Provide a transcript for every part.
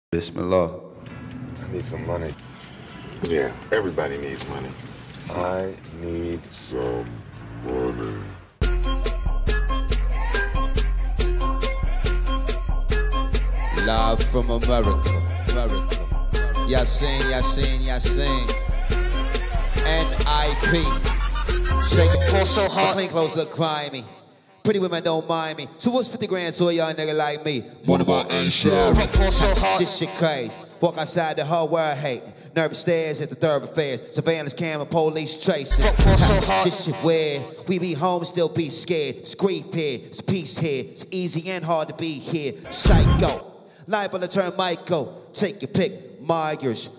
Bismillah. I need some money. Yeah, everybody needs money. I need some money. Live from America. Yasiin. N.I.P. Shake it, pull so hard. My clean clothes look grimy. Pretty women don't mind me. So what's 50 grand to a young nigga like me? One of my ain't sharing. This shit crazy. Walk outside the whole world hate. Nervous stares at the third affairs. Surveillance camera, police traces. This shit weird. We be home, still be scared. It's grief here, it's peace here. It's easy and hard to be here. Psycho. Liable to turn Michael. Take your pick. Myers,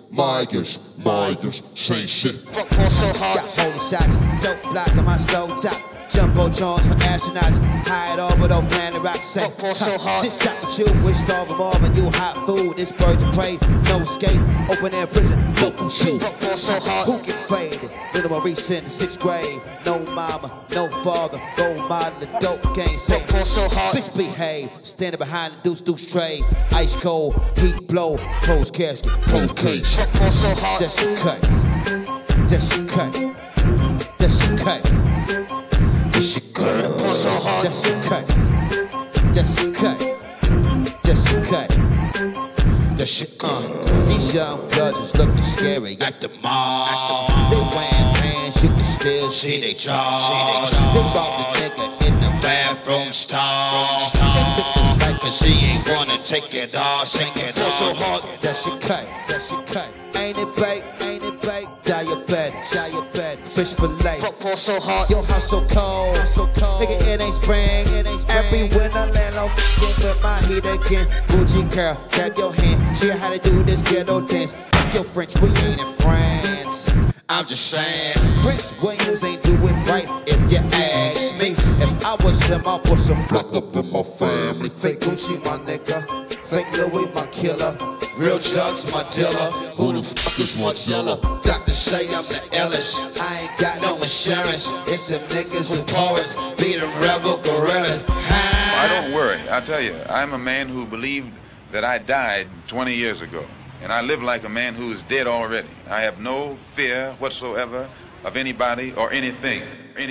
same shit. Got holy shots, dope block on my stove top. Jumbo Jones for astronauts. High it all, but don't plan to rock. Say, this chop with you, wish starving more than you hot food. This birds of prey, no escape. Open air prison, local shoot. Who get faded? Little Maurice in the 6th grade. No mama, no father. Role model, the dope game. Say, bitch behave. Standing behind the deuce trade. Ice cold, heat blow. Closed casket, cold cage. That's your cut. That's your cut. That's your cut. That's your cut. That's your cut. That's your cut. That's your cut. That's your These young bloods looking scary at the mall. They wearing pants, you can still see they jaws. They robbed the nigga in the bathroom stall. They took this life cause he ain't wanna take it all. Sink it all. That's your cut. That's your cut. Ain't it bait? Ain't it bait? Diabetic, fish fillet. Your house so cold, nigga, it ain't spring. Every winter land off with my heat again. Gucci girl, grab your hand, show you how to do this ghetto dance. Fuck your French, we ain't in France. I'm just saying, Prince Williams ain't do it right if you ask me. If I was him, I'd put some block up in my family. Fake Gucci, my nigga. Fake Louis, my killer. Real drugs, my dealer. Who the fuck is Margilla? Doctors say I'm the illest. I ain't got no insurance. It's them niggas who Poorest. Be them rebel gorillas. I don't worry. I tell you, I'm a man who believed that I died 20 years ago. And I live like a man who is dead already. I have no fear whatsoever of anybody or anything.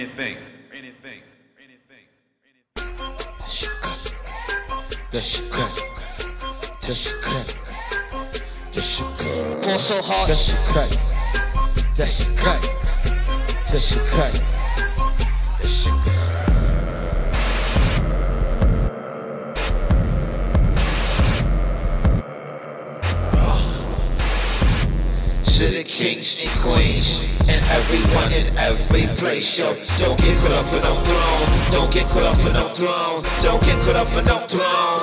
That's your cut. That's your cut. That's your cut. Pull so hard. That's your cut. That's your cut. That's your cut. That's your cut. To the kings and queens and everyone in every place, yo. Don't get caught up in no throne. Don't get caught up in no throne. Don't get caught up in no throne.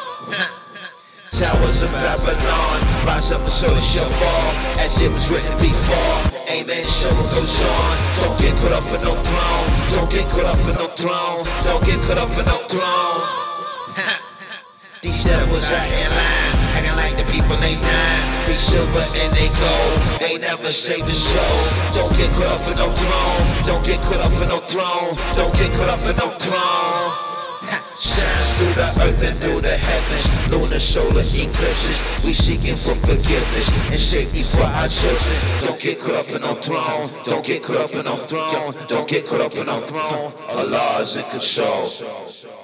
Towers of Babylon, rise up and so it shall fall, as it was written before. Amen, so it goes on. Don't get caught up in no throne. Don't get caught up in no throne. Don't get caught up in no throne. These devils out in line, acting like the people ain't dying. They silver and they gold, they never save the soul. Don't get caught up in no throne. Don't get caught up in no throne. Don't get caught up in no throne. Shines through the earth and through the heavens. Lunar solar eclipses. We seeking for forgiveness and safety for our children. Don't get caught up in no throne. Don't get caught up in no throne. Don't get caught up in no throne. Allah is in control.